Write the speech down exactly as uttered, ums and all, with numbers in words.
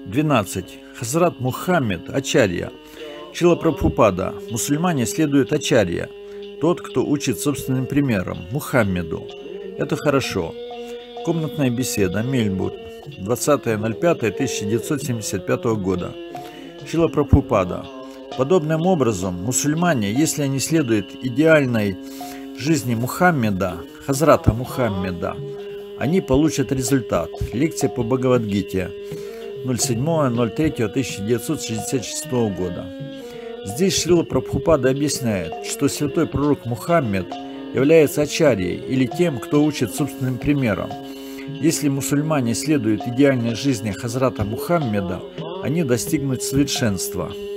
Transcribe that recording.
двенадцать. Хазрат Мухаммед Ачарья. Шрила Прабхупада. Мусульмане следуют Ачарья. Тот, кто учит собственным примером, Мухаммеду. Это хорошо. Комнатная беседа. Мельбурн. двадцатое ноль пятое тысяча девятьсот семьдесят пятого года. Шрила Прабхупада. Подобным образом, мусульмане, если они следуют идеальной жизни Мухаммеда, Хазрата Мухаммеда, они получат результат. Лекция по Бхагавад-гите. ноль седьмое ноль третье тысяча девятьсот шестьдесят шестого года. Здесь Шрила Прабхупада объясняет, что святой пророк Мухаммед является ачарьей или тем, кто учит собственным примером. Если мусульмане следуют идеальной жизни Хазрата Мухаммеда, они достигнут совершенства.